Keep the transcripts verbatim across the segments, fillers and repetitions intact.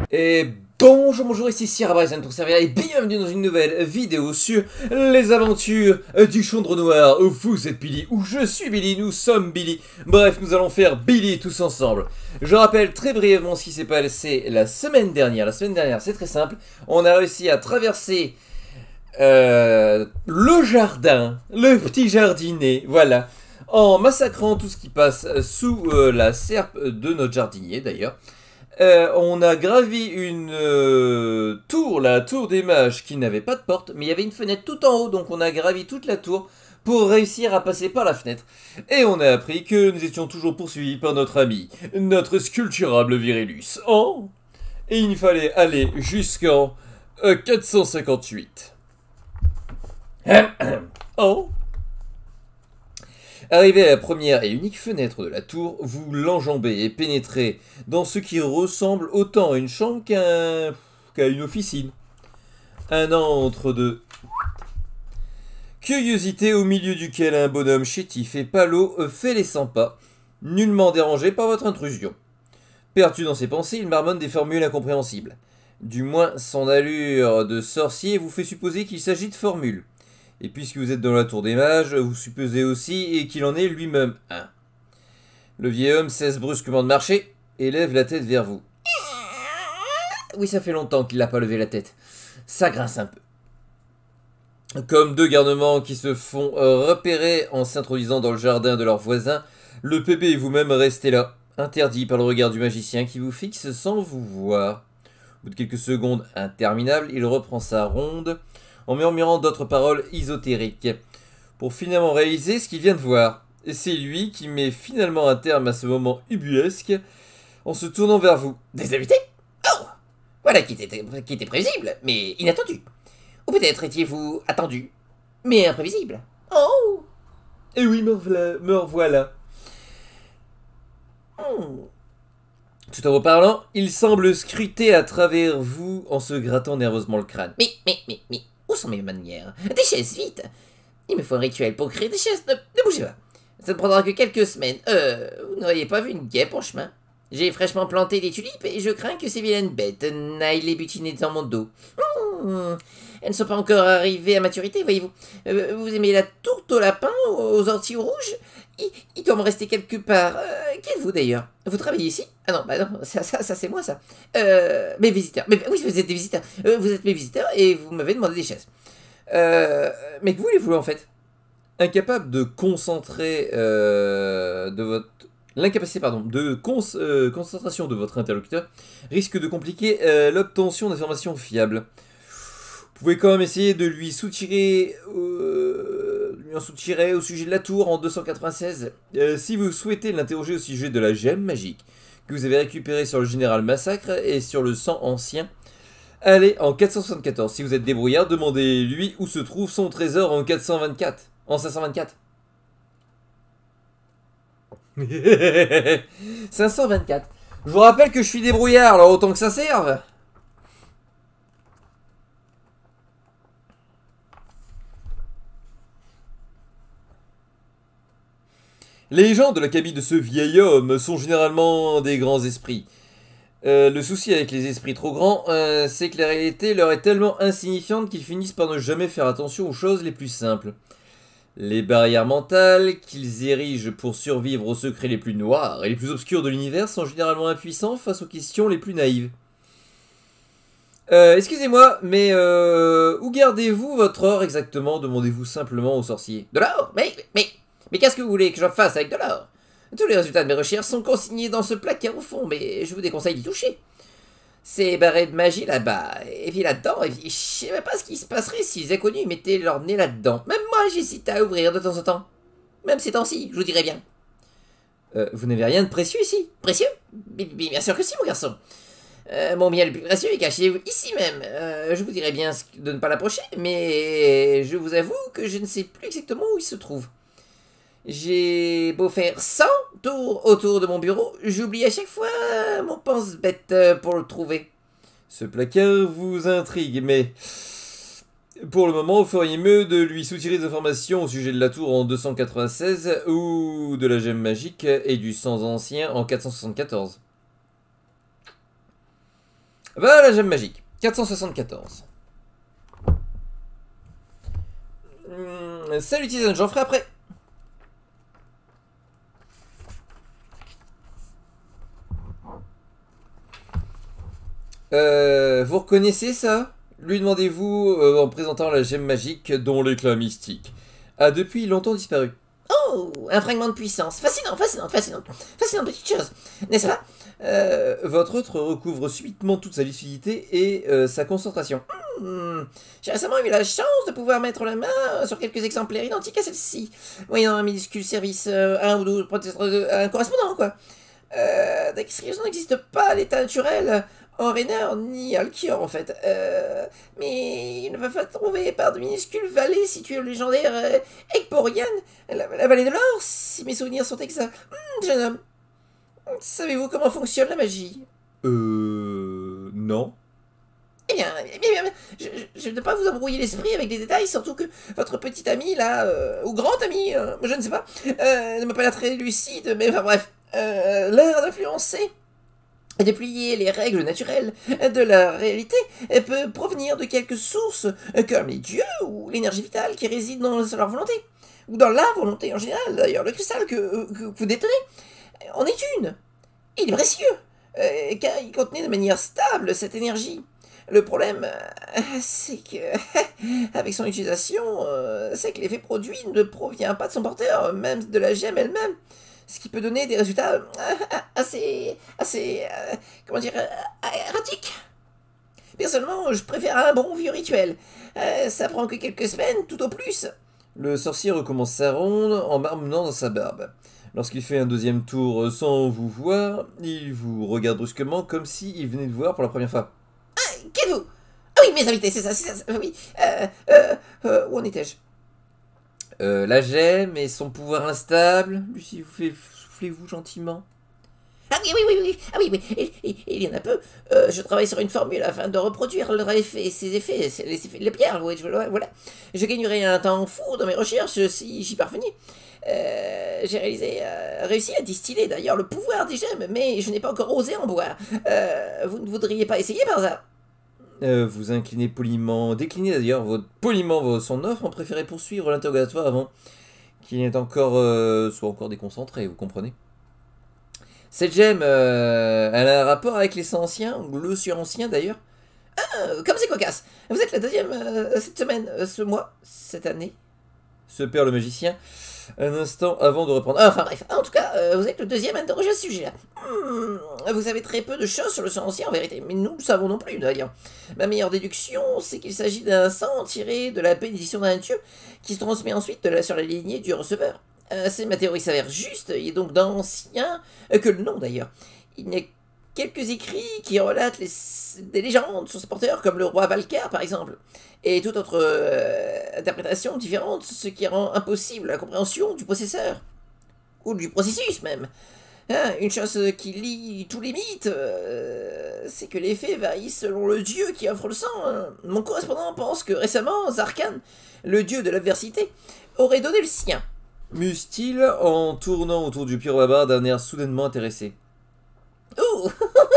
Et bonjour, bonjour, ici Sierra Bryson pour servir et bienvenue dans une nouvelle vidéo sur les aventures du Chambre Noir. Vous êtes Billy, ou je suis Billy, nous sommes Billy. Bref, nous allons faire Billy tous ensemble. Je rappelle très brièvement ce qui s'est passé la semaine dernière. La semaine dernière, c'est très simple. On a réussi à traverser euh, le jardin, le petit jardinet, voilà, en massacrant tout ce qui passe sous euh, la serpe de notre jardinier d'ailleurs. Euh, on a gravi une euh, tour, la tour des mages, qui n'avait pas de porte, mais il y avait une fenêtre tout en haut, donc on a gravi toute la tour pour réussir à passer par la fenêtre. Et on a appris que nous étions toujours poursuivis par notre ami, notre sculpturable Virellus. Oh, et il fallait aller jusqu'en euh, quatre cent cinquante-huit. Oh. Arrivé à la première et unique fenêtre de la tour, vous l'enjambez et pénétrez dans ce qui ressemble autant à une chambre qu'à qu'à une officine. Un entre deux. Curiosité au milieu duquel un bonhomme chétif et pâlot fait les cent pas, nullement dérangé par votre intrusion. Perdu dans ses pensées, il marmonne des formules incompréhensibles. Du moins, son allure de sorcier vous fait supposer qu'il s'agit de formules. Et puisque vous êtes dans la tour des mages, vous supposez aussi qu'il en est lui-même un. Le vieil homme cesse brusquement de marcher et lève la tête vers vous. Oui, ça fait longtemps qu'il n'a pas levé la tête. Ça grince un peu. Comme deux garnements qui se font repérer en s'introduisant dans le jardin de leurs voisins, le P B et vous-même restez là, interdit par le regard du magicien qui vous fixe sans vous voir. Au bout de quelques secondes interminables, il reprend sa ronde en murmurant d'autres paroles ésotériques, pour finalement réaliser ce qu'il vient de voir. Et c'est lui qui met finalement un terme à ce moment ubuesque, en se tournant vers vous. Des invités? Oh! Voilà qui était, qui était prévisible, mais inattendu. Ou peut-être étiez-vous attendu, mais imprévisible. Oh! Et oui, me revoilà. Me revoilà. Hmm. Tout en reparlant, il semble scruter à travers vous en se grattant nerveusement le crâne. Mais, mais, mais, mais, où sont mes manières? Des chaises, vite! Il me faut un rituel pour créer des chaises, ne, ne bougez pas. Ça ne prendra que quelques semaines. Euh, vous n'auriez pas vu une guêpe en chemin? J'ai fraîchement planté des tulipes et je crains que ces vilaines bêtes n'aillent les butiner dans mon dos. Hmm. Elles ne sont pas encore arrivées à maturité, voyez-vous. Euh, vous aimez la tourte au lapin, aux orties rouges? il, il doit me rester quelque part. Euh, qui êtes-vous d'ailleurs? Vous travaillez ici? Ah non, bah non, ça, ça, ça c'est moi ça. Euh, mes visiteurs. Mais oui, vous êtes des visiteurs. Euh, vous êtes mes visiteurs et vous m'avez demandé des chaises. Euh, mais que voulez-vous en fait? Incapable de concentrer euh, de votre... L'incapacité pardon, de cons euh, concentration de votre interlocuteur risque de compliquer euh, l'obtention d'informations fiables. Vous pouvez quand même essayer de lui soutirer, euh, lui en soutirer au sujet de la tour en deux cent quatre-vingt-seize. Euh, si vous souhaitez l'interroger au sujet de la gemme magique que vous avez récupérée sur le général Massacre et sur le sang ancien, allez en quatre cent soixante-quatorze. Si vous êtes débrouillard, demandez-lui où se trouve son trésor en quatre cent vingt-quatre. En cinq cent vingt-quatre. cinq cent vingt-quatre. Je vous rappelle que je suis débrouillard, alors autant que ça serve. Les gens de la cabine de ce vieil homme sont généralement des grands esprits. Euh, le souci avec les esprits trop grands, euh, c'est que la réalité leur est tellement insignifiante qu'ils finissent par ne jamais faire attention aux choses les plus simples. Les barrières mentales qu'ils érigent pour survivre aux secrets les plus noirs et les plus obscurs de l'univers sont généralement impuissants face aux questions les plus naïves. Euh, excusez-moi, mais euh, où gardez-vous votre or exactement? Demandez-vous simplement au sorcier. De l'or? Mais, mais, mais qu'est-ce que vous voulez que je fasse avec de l'or? Tous les résultats de mes recherches sont consignés dans ce placard au fond, mais je vous déconseille d'y toucher. C'est barré de magie là-bas, et puis là-dedans, et puis je sais même pas ce qui se passerait si les inconnus mettaient leur nez là-dedans. Même moi, j'hésite à ouvrir de temps en temps. Même ces temps-ci, je vous dirais bien. Euh, vous n'avez rien de précieux ici? Précieux? Bien sûr que si, mon garçon. Euh, mon bien le plus précieux est caché ici même. Euh, je vous dirais bien de ne pas l'approcher, mais je vous avoue que je ne sais plus exactement où il se trouve. J'ai beau faire cent tours autour de mon bureau, j'oublie à chaque fois mon pense-bête pour le trouver. Ce placard vous intrigue, mais pour le moment, vous feriez mieux de lui soutirer des informations au sujet de la tour en deux cent quatre-vingt-seize ou de la gemme magique et du sang ancien en quatre cent soixante-quatorze. Va à la gemme magique. quatre cent soixante-quatorze. Hum, salut Tyson, j'en ferai après. Euh, vous reconnaissez ça? Lui demandez-vous euh, en présentant la gemme magique dont l'éclat mystique a depuis longtemps disparu. Oh, un fragment de puissance. Fascinant, fascinant, fascinant. Fascinant petite chose, n'est-ce pas? Euh, votre autre recouvre subitement toute sa lucidité et euh, sa concentration. Hmm, J'ai récemment eu la chance de pouvoir mettre la main sur quelques exemplaires identiques à celle-ci, moyennant un minuscule service, euh, un ou deux, peut-être euh, un correspondant, quoi. Euh, Description n'existe pas à l'état naturel, en Rainer ni Alkior en fait. Euh, mais il ne va pas trouver par de minuscules vallées situées au légendaire euh, Ekporian, la, la vallée de l'or, si mes souvenirs sont exacts. Hmm, jeune homme, savez-vous comment fonctionne la magie? Euh... Non. Eh bien, eh bien, eh bien, je, je, je ne veux pas vous embrouiller l'esprit avec des détails, surtout que votre petit ami là, euh, ou grand ami, euh, je ne sais pas, euh, ne m'a pas l'air très lucide, mais enfin bref, euh, l'air d'influencer et de plier les règles naturelles de la réalité peut provenir de quelques sources, comme les dieux ou l'énergie vitale qui réside dans leur volonté, ou dans la volonté en général, d'ailleurs, le cristal que, que vous détenez en est une. Il est précieux, euh, car il contenait de manière stable cette énergie. Le problème, euh, c'est que, avec son utilisation, euh, c'est que l'effet produit ne provient pas de son porteur, même de la gemme elle-même. Ce qui peut donner des résultats euh, assez, assez, euh, comment dire, euh, erratiques. Personnellement, je préfère un bon vieux rituel. Euh, ça prend que quelques semaines, tout au plus. Le sorcier recommence sa ronde en marmonnant dans sa barbe. Lorsqu'il fait un deuxième tour sans vous voir, il vous regarde brusquement comme s'il venait de vous voir pour la première fois. Ah, qu'êtes-vous? Ah oui, mes invités, c'est ça, c'est ça, oui. Euh, euh, euh, où en étais-je? Euh, la gemme et son pouvoir instable. Lucie, vous fait soufflez-vous gentiment. Ah oui, oui, oui, oui, ah oui, oui, il, il, il y en a peu. Euh, je travaille sur une formule afin de reproduire leur effet, ses effets, les effets de la pierre, oui, je, voilà. Je gagnerai un temps fou dans mes recherches si j'y parvenais. Euh, j'ai réalisé, euh, réussi à distiller d'ailleurs le pouvoir des gemmes, mais je n'ai pas encore osé en boire. Euh, vous ne voudriez pas essayer par hasard? Euh, vous inclinez poliment, déclinez d'ailleurs votre, poliment son offre, en préférez poursuivre l'interrogatoire avant qu'il n'ait encore, euh, soit encore déconcentré, vous comprenez. Cette gemme, euh, elle a un rapport avec les sang anciens, ou le sur-ancien d'ailleurs. Ah, comme c'est cocasse. Vous êtes la deuxième euh, cette semaine, euh, ce mois, cette année. Se perd le magicien, un instant avant de reprendre. Enfin bref, en tout cas, euh, vous êtes le deuxième à interroger à ce sujet-là. Hmm, vous savez très peu de choses sur le sang ancien en vérité, mais nous le savons non plus d'ailleurs. Ma meilleure déduction, c'est qu'il s'agit d'un sang tiré de la bénédiction d'un dieu qui se transmet ensuite de la, sur la lignée du receveur. Euh, si ma théorie s'avère juste, il est donc d'ancien euh, que le nom d'ailleurs. Il n'y a quelques écrits qui relatent les, des légendes sur ce porteur, comme le roi Valcar par exemple, et toute autre euh, interprétation différente, ce qui rend impossible la compréhension du possesseur, ou du processus même. Hein, une chose qui lie tous les mythes, euh, c'est que l'effet varie selon le dieu qui offre le sang. Hein. Mon correspondant pense que récemment, Zarkan, le dieu de l'adversité, aurait donné le sien. Muse-t-il en tournant autour du pur barbare d'un air soudainement intéressé. Oh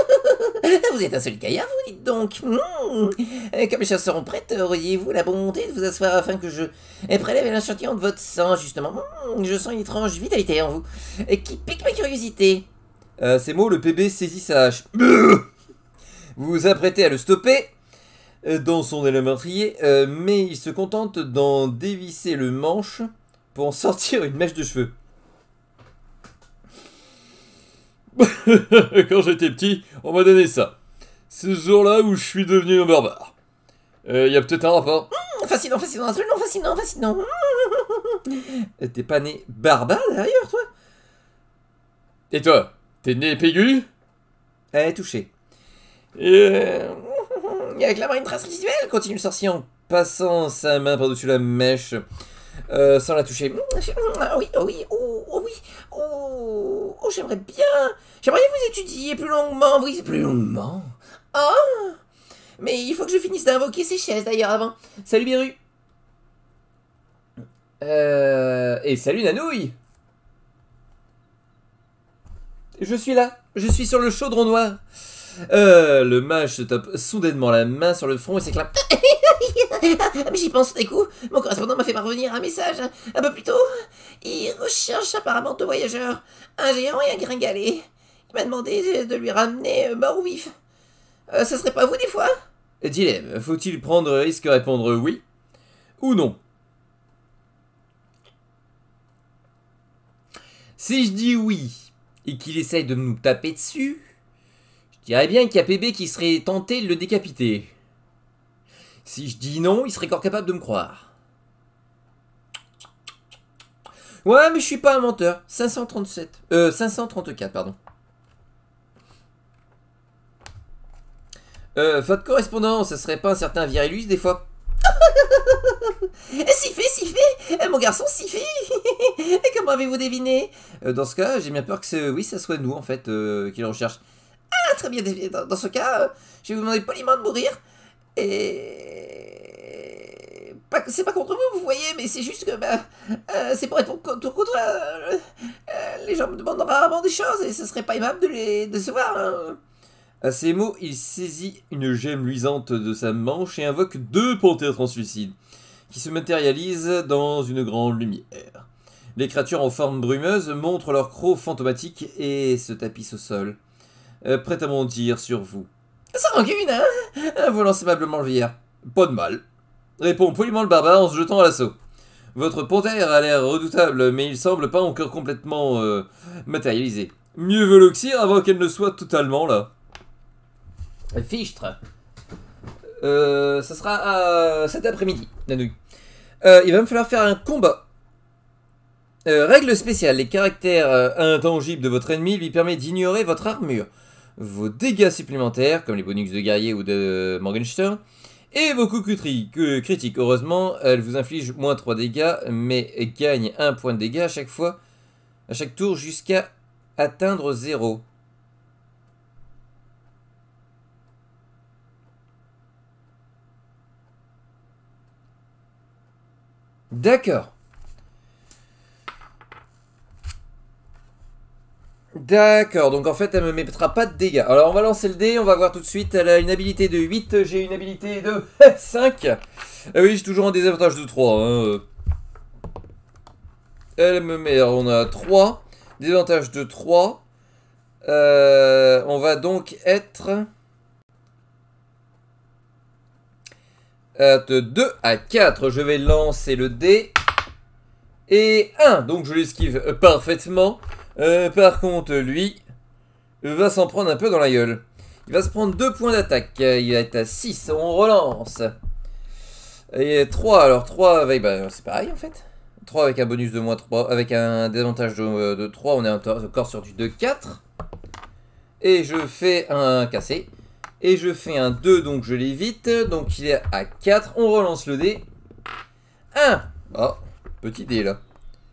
vous êtes un seul gaillard, vous dites donc. Mmh. Comme les choses seront prêtes, auriez-vous la bonté de vous asseoir afin que je prélève un échantillon de votre sang, justement. Mmh. Je sens une étrange vitalité en vous, qui pique ma curiosité. À ces mots, le P B saisit sa hache. Vous vous apprêtez à le stopper dans son élément meurtrier, mais il se contente d'en dévisser le manche pour en sortir une mèche de cheveux. Quand j'étais petit, on m'a donné ça. C'est ce jour-là où je suis devenu un barbare. Il euh, y a peut-être un rapport. Mmh, fascinant, fascinant, absolument fascinant, fascinant. Mmh. T'es pas né barbare d'ailleurs, toi? Et toi, t'es né pégu? Elle est touchée. Euh... Il y a clairement une trace résiduelle, continue le sorcier en passant sa main par-dessus la mèche. Euh, sans la toucher. Ah oui, oh oui, oh, oh oui, oh, oh j'aimerais bien, j'aimerais bien vous étudier plus longuement, oui, plus longuement. Oh, mais il faut que je finisse d'invoquer ces chaises d'ailleurs avant. Salut Biru. Euh, et salut Nanouille. Je suis là, je suis sur le chaudron noir. Euh, le mage se tape soudainement la main sur le front et s'éclame. Mais j'y pense d'un coup, mon correspondant m'a fait parvenir un message un peu plus tôt. Il recherche apparemment deux voyageurs, un géant et un gringalet. Il m'a demandé de lui ramener euh, mort ou vif. Euh, ça serait pas vous des fois? Dilemme, faut-il prendre le risque de répondre oui ou non? Si je dis oui et qu'il essaye de nous taper dessus, je dirais bien qu'il y a P B qui serait tenté de le décapiter. Si je dis non, il serait encore capable de me croire. Ouais, mais je suis pas un menteur. cinq cent trente-sept. Euh, cinq cent trente-quatre, pardon. Euh, votre correspondant, ça serait pas un certain Virilus des fois? Si fait, si fait, mon garçon, si fait. Comment avez-vous deviné? euh, Dans ce cas, j'ai bien peur que c'est, oui, ça soit nous en fait euh, qui le recherche. Ah, très bien, dans, dans ce cas, euh, je vais vous demander poliment de mourir. Et... Pas, c'est pas contre vous, vous voyez, mais c'est juste que bah, euh, c'est pour être contre, contre euh, euh, les gens me demandent rarement des choses et ce serait pas aimable de les décevoir. Hein. À ces mots, il saisit une gemme luisante de sa manche et invoque deux panthères translucides, qui se matérialisent dans une grande lumière. Les créatures en forme brumeuse montrent leur croc fantomatique et se tapissent au sol, euh, prêtes à montir sur vous. Ça rancune, hein? Vous lancez aimablement le vieillard. Pas de mal. Répond poliment le barbare en se jetant à l'assaut. Votre panthère a l'air redoutable, mais il semble pas encore complètement euh, matérialisé. Mieux vaut l'oxyre avant qu'elle ne soit totalement là. Fichtre. Euh, ça sera à cet après-midi, la nouille. Euh, il va me falloir faire un combat. Euh, règle spéciale, les caractères euh, intangibles de votre ennemi lui permettent d'ignorer votre armure, vos dégâts supplémentaires, comme les bonus de guerrier ou de Morgenstern, et vos coups critiques. Heureusement, elle vous inflige moins trois dégâts, mais gagne un point de dégâts à chaque fois, à chaque tour, jusqu'à atteindre zéro. D'accord. D'accord, donc en fait elle me mettra pas de dégâts. Alors on va lancer le dé, on va voir tout de suite. Elle a une habilité de huit, j'ai une habilité de cinq. Ah oui, j'ai toujours un désavantage de trois. Hein. Elle me met, alors on a trois. Désavantage de trois. Euh, on va donc être de deux à quatre. Je vais lancer le dé. Et un, donc je l'esquive parfaitement. Euh, par contre, lui va s'en prendre un peu dans la gueule. Il va se prendre deux points d'attaque. Il va être à six. On relance. Et trois. Alors trois avec... Bah, c'est pareil en fait. trois avec un bonus de moins trois. Avec un désavantage de, de trois. On est encore sur du deux quatre. Et je fais un cassé. Et je fais un deux. Donc je l'évite. Donc il est à quatre. On relance le dé. un. Oh, petit dé là.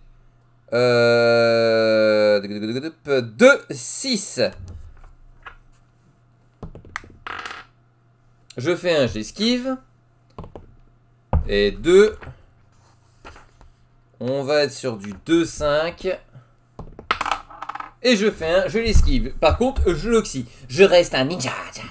Euh... deux, six. Je fais un, j'esquive. Et deux. On va être sur du deux, cinq. Et je fais un, je l'esquive. Par contre, je l'oxy. Je reste un ninja.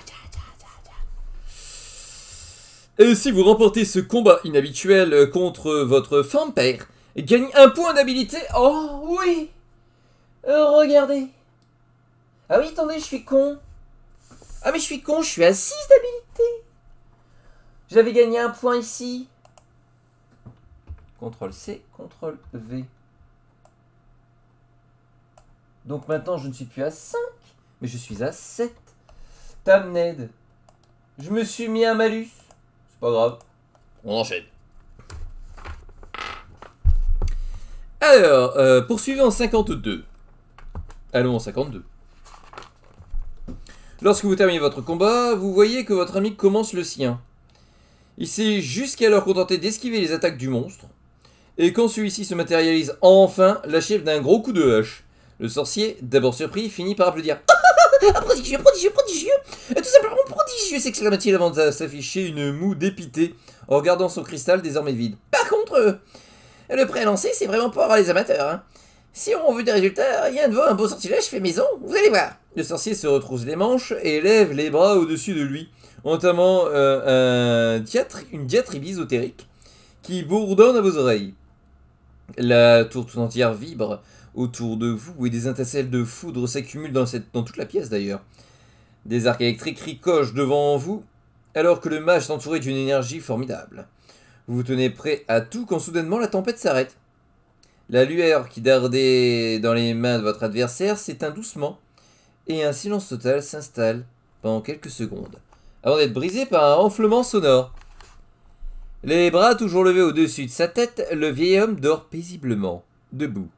Et si vous remportez ce combat inhabituel contre votre femme père, gagne un point d'habilité. Oh oui. euh, Regardez. Ah oui, attendez, je suis con. Ah mais je suis con, je suis à six d'habilité. J'avais gagné un point ici. contrôle C, contrôle V. Donc maintenant je ne suis plus à cinq, mais je suis à sept. Tamned. Je me suis mis un malus. C'est pas grave. On enchaîne. Alors, euh, poursuivons en cinquante-deux. Allons en cinquante-deux. Lorsque vous terminez votre combat, vous voyez que votre ami commence le sien. Il s'est jusqu'alors contenté d'esquiver les attaques du monstre, et quand celui-ci se matérialise enfin, l'achève d'un gros coup de hache. Le sorcier, d'abord surpris, finit par applaudir. Ah, prodigieux, prodigieux, prodigieux. Tout simplement prodigieux, s'exclama-t-il avant de s'afficher une moue dépitée en regardant son cristal désormais vide. Par contre, euh, le prêt à lancer, c'est vraiment pour avoir les amateurs. Hein. Si on veut des résultats, rien de vaut un beau sortilège fait maison, vous allez voir. Le sorcier se retrousse les manches et lève les bras au-dessus de lui, entamant euh, un diatre, une diatribe ésotérique qui bourdonne à vos oreilles. La tour tout entière vibre autour de vous et des étincelles de foudre s'accumulent dans, cette, dans toute la pièce d'ailleurs. Des arcs électriques ricochent devant vous alors que le mage est entouré d'une énergie formidable. Vous vous tenez prêt à tout quand soudainement la tempête s'arrête. La lueur qui dardait dans les mains de votre adversaire s'éteint doucement et un silence total s'installe pendant quelques secondes avant d'être brisé par un ronflement sonore. Les bras toujours levés au-dessus de sa tête, le vieil homme dort paisiblement, debout.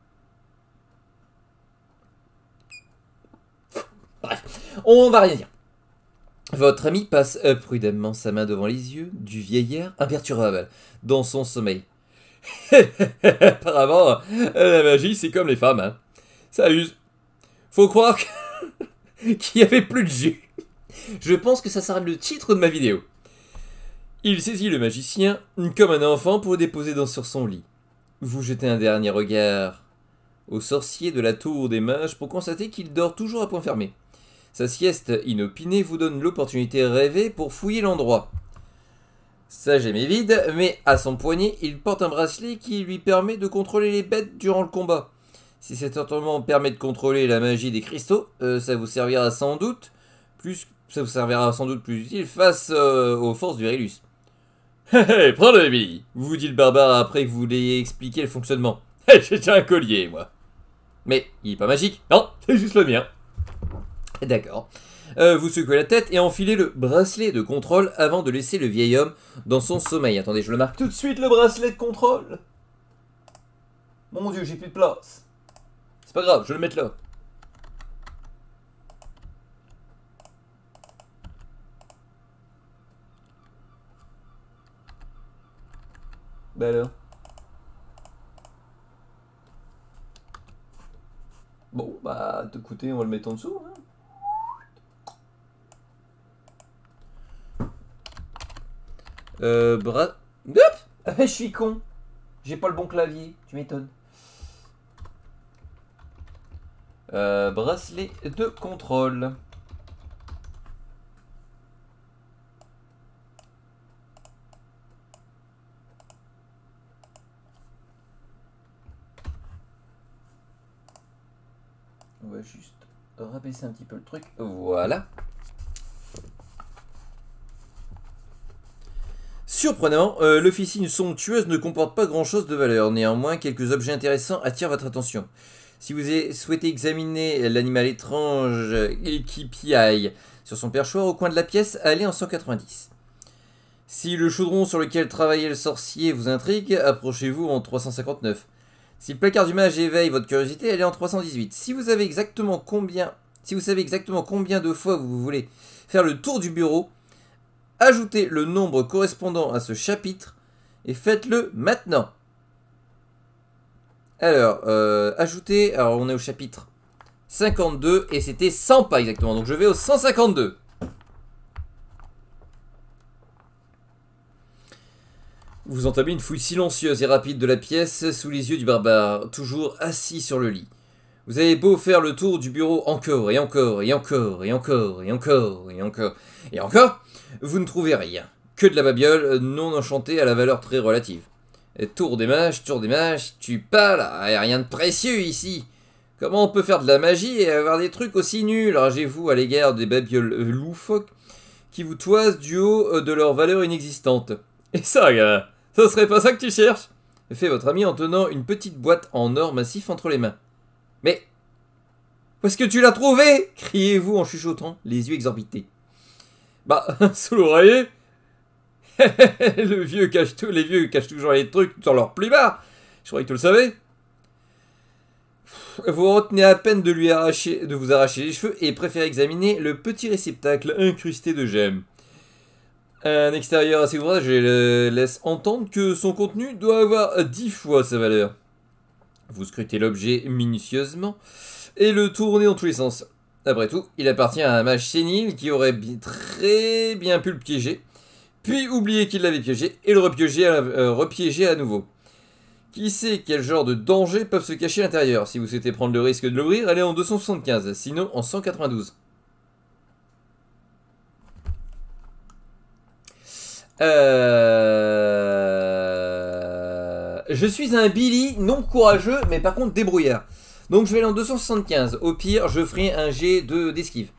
Bref, on va rien dire. Votre ami passe prudemment sa main devant les yeux du vieillard imperturbable dans son sommeil. Apparemment, la magie c'est comme les femmes, hein. Ça use. Faut croire que... qu'il y avait plus de jus. Je pense que ça sera le titre de ma vidéo. Il saisit le magicien comme un enfant pour le déposer dans, sur son lit. Vous jetez un dernier regard au sorcier de la tour des mages pour constater qu'il dort toujours à point fermé. Sa sieste inopinée vous donne l'opportunité rêvée pour fouiller l'endroit. Sa gemme est vide, mais à son poignet, il porte un bracelet qui lui permet de contrôler les bêtes durant le combat. Si cet entraînement permet de contrôler la magie des cristaux, euh, ça vous servira sans doute plus, ça vous servira sans doute plus utile face euh, aux forces du Rélus. Hé hé, prends le billes, vous dit le barbare après que vous l'ayez expliqué le fonctionnement. Hé, j'ai déjà un collier, moi. Mais il est pas magique, non, c'est juste le mien. D'accord. Euh, vous secouez la tête et enfilez le bracelet de contrôle avant de laisser le vieil homme dans son sommeil. Attendez, je le marque tout de suite, le bracelet de contrôle. Mon Dieu, j'ai plus de place. C'est pas grave, je vais le mettre là. Bah alors. Bon, bah, écoutez, on va le mettre en dessous, hein. Euh, bras... Hop ah, je suis con. J'ai pas le bon clavier, tu m'étonnes. Euh, bracelet de contrôle. On va juste rabaisser un petit peu le truc. Voilà. Surprenant, euh, l'officine somptueuse ne comporte pas grand-chose de valeur. Néanmoins, quelques objets intéressants attirent votre attention. Si vous souhaitez examiner l'animal étrange qui piaille sur son perchoir au coin de la pièce, allez en cent quatre-vingt-dix. Si le chaudron sur lequel travaillait le sorcier vous intrigue, approchez-vous en trois cent cinquante-neuf. Si le placard du mage éveille votre curiosité, allez en trois cent dix-huit. Si vous avez exactement combien, si vous savez exactement combien de fois vous voulez faire le tour du bureau, ajoutez le nombre correspondant à ce chapitre et faites-le maintenant. Alors, euh, ajoutez, alors on est au chapitre cinquante-deux et c'était cent pas exactement, donc je vais au cent cinquante-deux. Vous entamez une fouille silencieuse et rapide de la pièce sous les yeux du barbare, toujours assis sur le lit. Vous avez beau faire le tour du bureau encore et encore et encore et encore et encore et encore et encore, vous ne trouvez rien, que de la babiole non enchantée à la valeur très relative. Et tour des mages, tour des mages, tu parles, il n'y a rien de précieux ici. Comment on peut faire de la magie et avoir des trucs aussi nuls? Ragez-vous à l'égard des babioles loufoques qui vous toisent du haut de leur valeur inexistante. Et ça, gars, ça serait pas ça que tu cherches? Fait votre ami en tenant une petite boîte en or massif entre les mains. Mais, où est-ce que tu l'as trouvé? Criez-vous en chuchotant, les yeux exorbités. Bah, sous l'oreiller. Le vieux cache tout, les vieux cachent toujours les trucs sur leur plumard. Je croyais que tu le savais. Vous retenez à peine de lui arracher, de vous arracher les cheveux et préférez examiner le petit réceptacle incrusté de gemmes. Un extérieur assez ouvrage laisse entendre que son contenu doit avoir dix fois sa valeur. Vous scrutez l'objet minutieusement et le tournez dans tous les sens. Après tout, il appartient à un mage sénile qui aurait bien, très bien pu le piéger, puis oublier qu'il l'avait piégé et le repiéger à, euh, repiéger à nouveau. Qui sait quel genre de dangers peuvent se cacher à l'intérieur? Si vous souhaitez prendre le risque de l'ouvrir, allez en deux cent soixante-quinze, sinon en cent quatre-vingt-douze. Euh... Je suis un Billy non courageux, mais par contre débrouillard. Donc je vais aller en deux cent soixante-quinze. Au pire, je ferai un jet de d'esquive.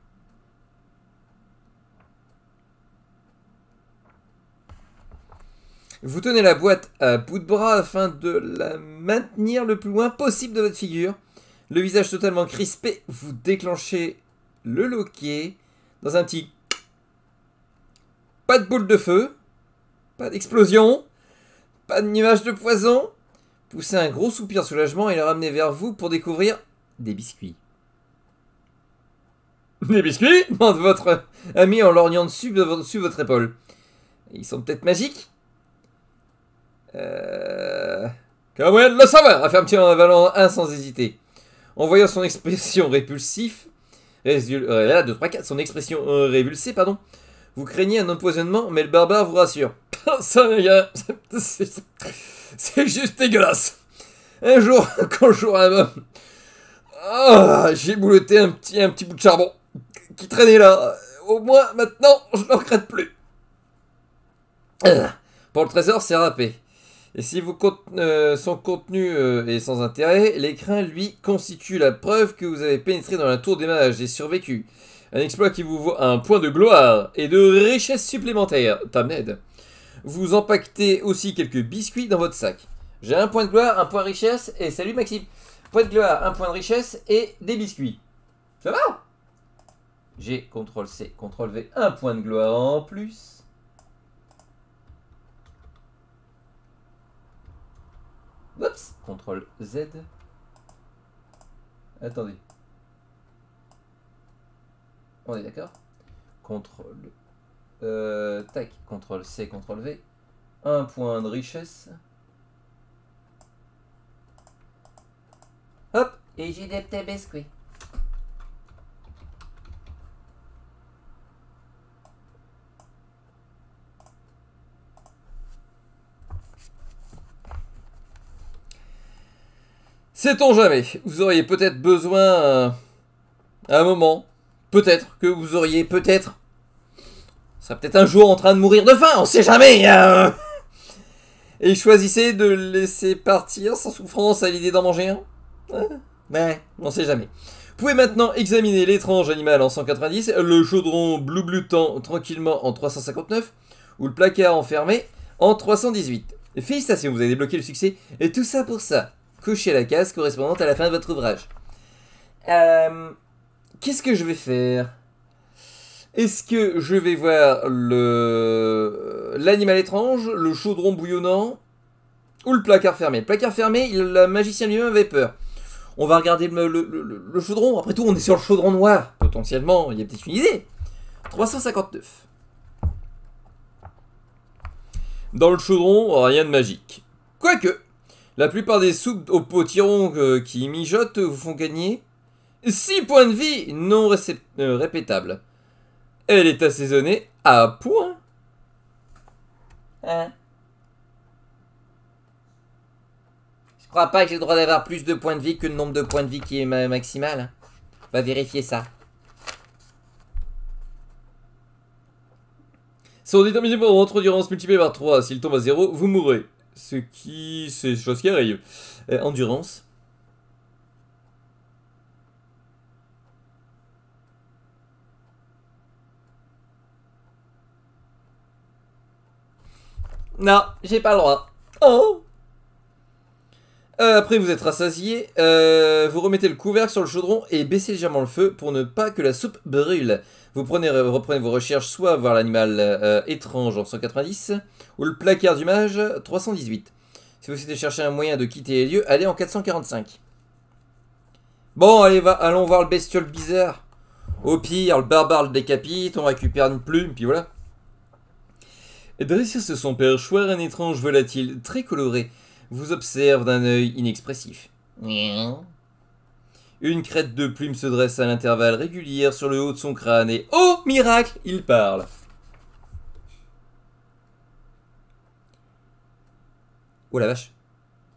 Vous tenez la boîte à bout de bras afin de la maintenir le plus loin possible de votre figure. Le visage totalement crispé, vous déclenchez le loquet dans un petit... Pas de boule de feu, pas d'explosion, pas de nuage de poison. Poussez un gros soupir de soulagement et le ramenez vers vous pour découvrir des biscuits. Des biscuits? Demande votre ami en lorgnant dessus, dessus votre épaule. Ils sont peut-être magiques? Euh... Comment le savoir? Affirme-t-il en avalant un sans hésiter. En voyant son expression répulsif, résul... euh, deux, trois, quatre, son expression euh, révulsée, pardon, vous craignez un empoisonnement, mais le barbare vous rassure. Ça, les gars, c'est juste dégueulasse. Un jour, quand je jouerai un homme, oh, j'ai bouleté un petit, un petit bout de charbon qui traînait là. Au moins, maintenant, je ne le regrette plus. Pour le trésor, c'est râpé. Et si vous cont euh, son contenu euh, est sans intérêt, l'écrin, lui, constitue la preuve que vous avez pénétré dans la tour des mages et survécu. Un exploit qui vous vaut un point de gloire et de richesse supplémentaire. Tamned. Vous empaquetez aussi quelques biscuits dans votre sac. J'ai un point de gloire, un point de richesse, et salut Maxime. Point de gloire, un point de richesse et des biscuits. Ça va? J'ai contrôle C, contrôle V, un point de gloire en plus. Oups, contrôle Z. Attendez. On est d'accord? Contrôle. Euh, tac, contrôle C, contrôle V. Un point de richesse. Hop, Et j'ai des petits biscuits. Sait-on jamais? Vous auriez peut-être besoin euh, à un moment. Peut-être que vous auriez peut-être... Ça peut-être un jour en train de mourir de faim, on sait jamais hein. Et choisissez de laisser partir sans souffrance à l'idée d'en manger un. Ouais, on sait jamais. Vous pouvez maintenant examiner l'étrange animal en cent quatre-vingt-dix, le chaudron blou-blutant tranquillement en trois cent cinquante-neuf, ou le placard enfermé en trois cent dix-huit. Félicitations, vous avez débloqué le succès, et tout ça pour ça. Cochez la case correspondante à la fin de votre ouvrage. Euh, Qu'est-ce que je vais faire? Est-ce que je vais voir le l'animal étrange, le chaudron bouillonnant ou le placard fermé? Le placard fermé, il, le magicien lui-même avait peur. On va regarder le, le, le, le chaudron. Après tout, on est sur le chaudron noir. Potentiellement, il y a peut-être une idée. trois cent cinquante-neuf. Dans le chaudron, rien de magique. Quoique, la plupart des soupes au potiron euh, qui mijotent vous font gagner six points de vie non euh, répétables. Elle est assaisonnée à point. Hein? Je crois pas que j'ai le droit d'avoir plus de points de vie que le nombre de points de vie qui est ma maximal. On va vérifier ça. Sont déterminés pour votre endurance multipliée par trois. S'il tombe à zéro, vous mourrez. Ce qui... c'est chose qui arrive. Euh, endurance. Non, j'ai pas le droit. Oh. Euh, après vous êtes rassasié, euh, vous remettez le couvercle sur le chaudron et baissez légèrement le feu pour ne pas que la soupe brûle. Vous prenez, reprenez vos recherches, soit voir l'animal euh, étrange en cent quatre-vingt-dix, ou le placard du mage trois cent dix-huit. Si vous souhaitez chercher un moyen de quitter les lieux, allez en quatre cent quarante-cinq. Bon, allez, va, allons voir le bestiole bizarre. Au pire, le barbare le décapite, on récupère une plume, puis voilà. Et dressé sur son perchoir, un étrange volatile très coloré vous observe d'un œil inexpressif. Une crête de plume se dresse à l'intervalle régulier sur le haut de son crâne et... Oh, miracle, il parle. Oh la vache.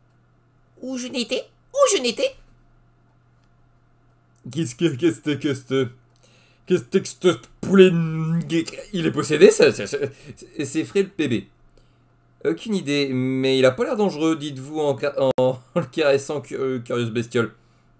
où je n'étais, où je n'étais. Qu'est-ce que qu'est-ce que qu'est-ce que qu'est-ce que ce poulet? Il est possédé, ça, ça, ça c'est Fred le P B. Aucune idée, mais il a pas l'air dangereux, dites-vous en, en, en le caressant, euh, curieuse bestiole.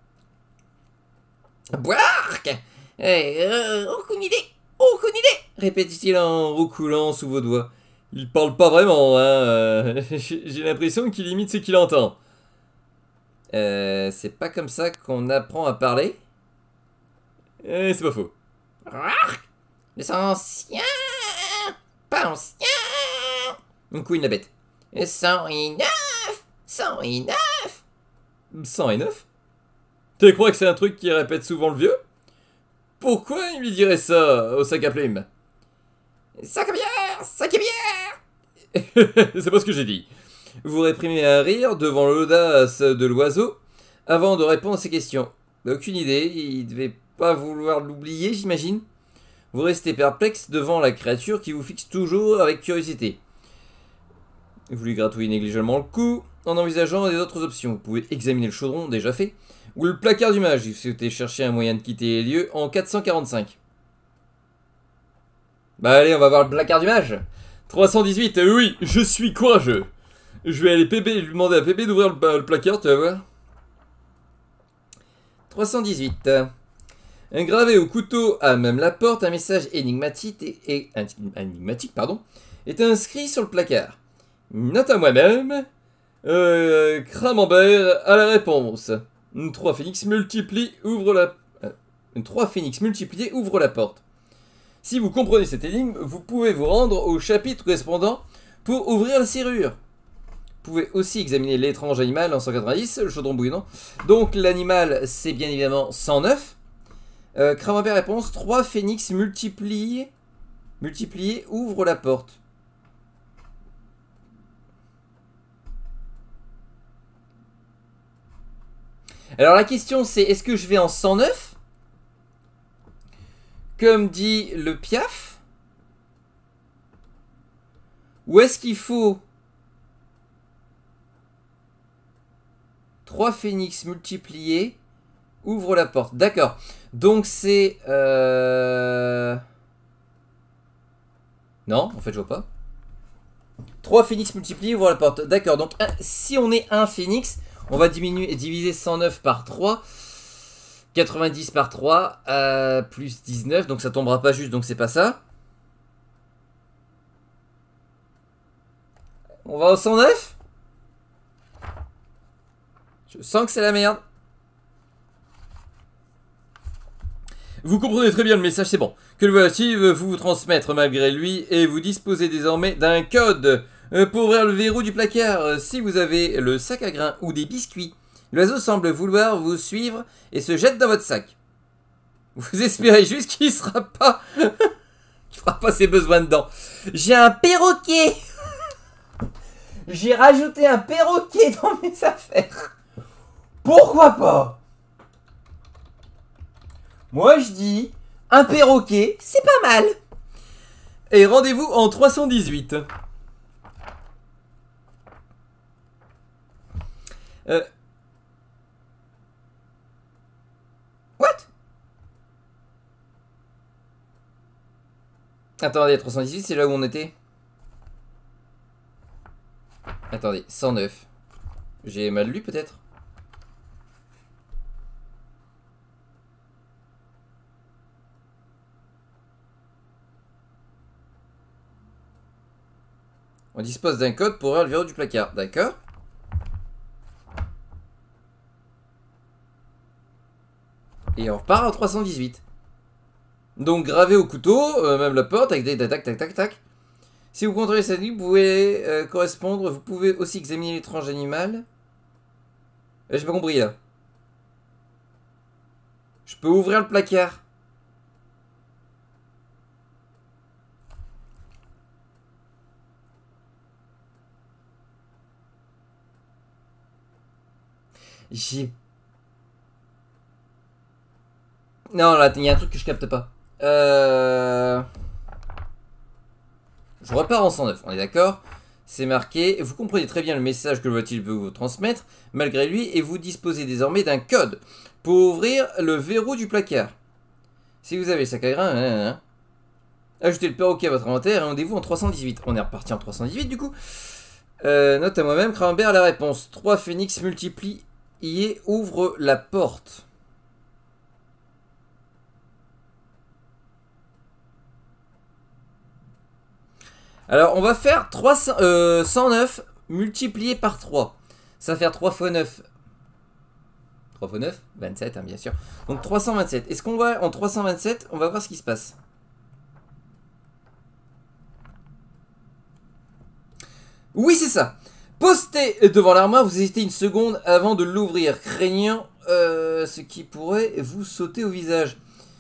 Boark eh, euh, aucune idée, aucune idée, répétait-il en roucoulant sous vos doigts. Il parle pas vraiment, hein. J'ai l'impression qu'il imite ce qu'il entend. Euh, c'est pas comme ça qu'on apprend à parler. Eh, c'est pas faux. Les anciens, pas anciens. Un coup, il la bête. cent et neuf, cent et neuf. cent et neuf? Tu crois que c'est un truc qui répète souvent le vieux? Pourquoi il lui dirait ça au sac à plume? Sac à bière, sac à bière. C'est pas ce que j'ai dit. Vous réprimez un rire devant l'audace de l'oiseau avant de répondre à ses questions. Aucune idée, il devait pas vouloir l'oublier, j'imagine. Vous restez perplexe devant la créature qui vous fixe toujours avec curiosité. Vous lui gratouillez négligemment le cou en envisageant des autres options. Vous pouvez examiner le chaudron, déjà fait, ou le placard du mage si vous souhaitez chercher un moyen de quitter les lieux en quatre cent quarante-cinq. Bah allez, on va voir le placard du mage. trois cent dix-huit, euh, oui, je suis courageux. Je vais aller P B, lui demander à P B d'ouvrir le, le placard, tu vas voir. trois cent dix-huit. Un gravé au couteau à même la porte, un message énigmatique, et, et, énigmatique pardon, est inscrit sur le placard. Note à moi-même. Euh, Cramembert à la réponse. Trois phénix multiplient ouvre la. Euh, Trois phénix multipliés ouvrent la porte. Si vous comprenez cette énigme, vous pouvez vous rendre au chapitre correspondant pour ouvrir la serrure. Vous pouvez aussi examiner l'étrange animal en cent quatre-vingt-dix, le chaudron bouillonnant. Donc l'animal, c'est bien évidemment cent neuf. Euh, Cramembert réponse, trois phénix multipliés, multipliés ouvrent la porte. Alors la question c'est, est-ce que je vais en cent neuf? Comme dit le Piaf? Ou est-ce qu'il faut trois phénix multipliés ouvre la porte? D'accord. Donc c'est... Euh... Non, en fait je vois pas. trois phénix multipliés ouvre la porte. D'accord, donc un, si on est un phénix, on va diminuer, diviser cent neuf par trois. quatre-vingt-dix par trois, euh, plus dix-neuf, donc ça tombera pas juste, donc c'est pas ça. On va au cent neuf? Je sens que c'est la merde. Vous comprenez très bien le message, c'est bon. Que le volatile veut vous transmettre malgré lui et vous disposez désormais d'un code pour ouvrir le verrou du placard. Si vous avez le sac à grains ou des biscuits, l'oiseau semble vouloir vous suivre et se jette dans votre sac. Vous espérez juste qu'il ne sera pas... qu'il fera pas ses besoins dedans. J'ai un perroquet. J'ai rajouté un perroquet dans mes affaires. Pourquoi pas? Moi je dis, un perroquet, c'est pas mal. Et rendez-vous en trois cent dix-huit. Euh... What? Attendez, trois cent dix-huit, c'est là où on était? Attendez, cent neuf. J'ai mal lu peut-être? On dispose d'un code pour ouvrir le verrou du placard. D'accord. Et on repart en trois cent dix-huit. Donc gravé au couteau, euh, même la porte, avec des tac tac tac tac. Si vous contrôlez cette ligne, vous pouvez euh, correspondre. Vous pouvez aussi examiner l'étrange animal. Euh, J'ai pas compris là. Je peux ouvrir le placard. J'ai... Non, là, il y a un truc que je capte pas. Euh... Je repars en cent neuf, on est d'accord? C'est marqué, vous comprenez très bien le message que le volatile veut vous transmettre, malgré lui, et vous disposez désormais d'un code pour ouvrir le verrou du placard. Si vous avez le sac à grains, hein, hein, hein. Ajoutez le perroquet à votre inventaire et rendez-vous en trois cent dix-huit. On est reparti en trois cent dix-huit du coup. Euh, note à moi-même, Cranberg la réponse. trois phénix multipliés ouvre la porte. Alors, on va faire trois cents, euh, cent neuf multiplié par trois. Ça va faire trois fois neuf. trois fois neuf, vingt-sept, hein, bien sûr. Donc trois cent vingt-sept. Est-ce qu'on va en trois cent vingt-sept? On va voir ce qui se passe. Oui, c'est ça. Postez devant l'armoire, vous hésitez une seconde avant de l'ouvrir, craignant euh, ce qui pourrait vous sauter au visage.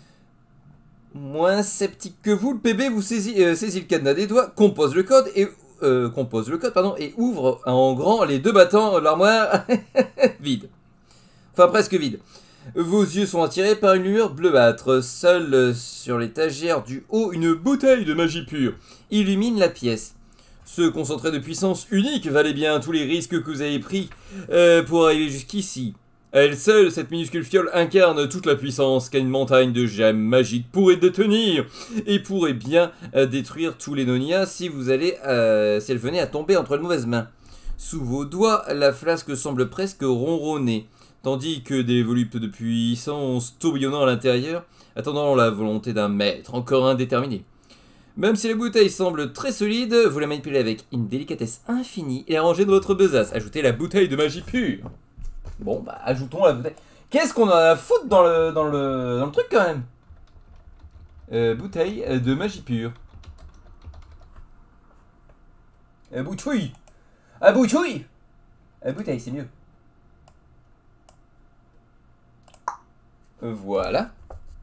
Moins sceptique que vous, le P B vous saisit, euh, saisit le cadenas des doigts, compose le code et euh, compose le code pardon et ouvre en grand les deux battants de l'armoire vide. Enfin presque vide. Vos yeux sont attirés par une lueur bleuâtre. Seule sur l'étagère du haut, une bouteille de magie pure illumine la pièce. Ce concentré de puissance unique valait bien tous les risques que vous avez pris euh, pour arriver jusqu'ici. À elle seule, cette minuscule fiole incarne toute la puissance qu'une montagne de gemmes magiques pourrait détenir et pourrait bien euh, détruire tous les Nonia si vous allez, euh, si elle venait à tomber entre de mauvaises mains. Sous vos doigts, la flasque semble presque ronronner, tandis que des voluptés de puissance tourbillonnant à l'intérieur, attendant la volonté d'un maître encore indéterminé. Même si la bouteille semble très solide, vous la manipulez avec une délicatesse infinie et arrangez dans votre besace. Ajoutez la bouteille de magie pure. Bon, bah, ajoutons la bouteille. Qu'est-ce qu'on a à foutre dans le, dans le, dans le truc, quand même? euh, Bouteille de magie pure. Euh, bouchouille. Ah, bouchouille. euh, Bouteille, c'est mieux. Voilà.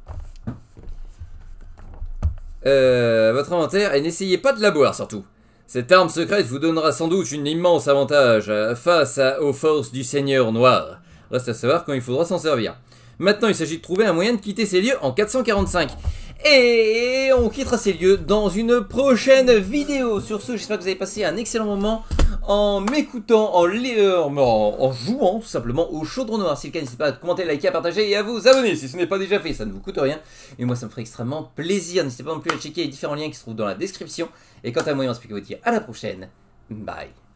Euh, votre inventaire, et n'essayez pas de la boire, surtout. Cette arme secrète vous donnera sans doute un immense avantage face à, aux forces du Seigneur Noir. Reste à savoir quand il faudra s'en servir. Maintenant, il s'agit de trouver un moyen de quitter ces lieux en quatre cent quarante-cinq. Et on quittera ces lieux dans une prochaine vidéo. Sur ce, j'espère que vous avez passé un excellent moment en m'écoutant, en, en, en jouant tout simplement au Chaudron Noir. Si le cas, n'hésitez pas à commenter, liker, à partager et à vous abonner si ce n'est pas déjà fait. Ça ne vous coûte rien. Et moi, ça me ferait extrêmement plaisir. N'hésitez pas non plus à checker les différents liens qui se trouvent dans la description. Et quant à moi, on se peut vous dire à la prochaine. Bye.